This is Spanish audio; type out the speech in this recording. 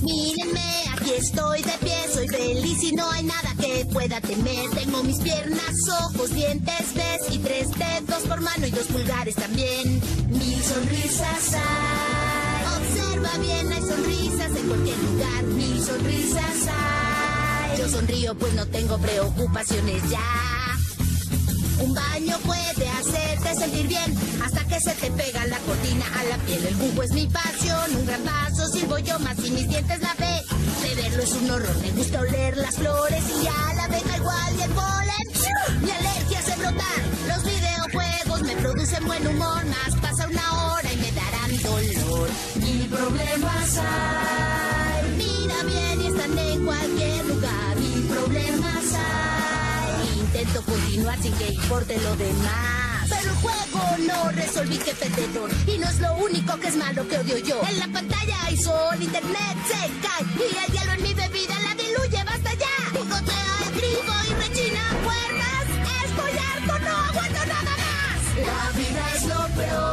Mírenme, aquí estoy de pie, soy feliz y no hay nada que pueda temer. Tengo mis piernas, ojos, dientes, ves, y 3 dedos por mano y 2 pulgares también. 1000 sonrisas hay. Observa bien, hay sonrisas en cualquier lugar. 1000 sonrisas hay. Yo sonrío pues no tengo preocupaciones ya. Un baño puede hacerte sentir bien hasta que se te pega la cortina a la piel. El jugo es mi pasión, un gran vaso sirvo yo más y mis dientes la ve. Beberlo es un horror, me gusta oler las flores y a la abeja igual y el polen. Mi alergia hace brotar, los videojuegos me producen buen humor. Más pasa una hora y me darán dolor. 1000 problemas hay. Mira bien y están en cualquier lugar. 1000 problemas hay. Intento continuar sin que importe lo demás, pero el juego no resolví, que perdedor. Y no es lo único que es malo que odio yo. En la pantalla hay sol, internet se cae y el hielo en mi bebida la diluye, basta ya. Picotea el trigo y rechina cuerdas. Estoy harto, no aguanto nada más. La vida es lo peor.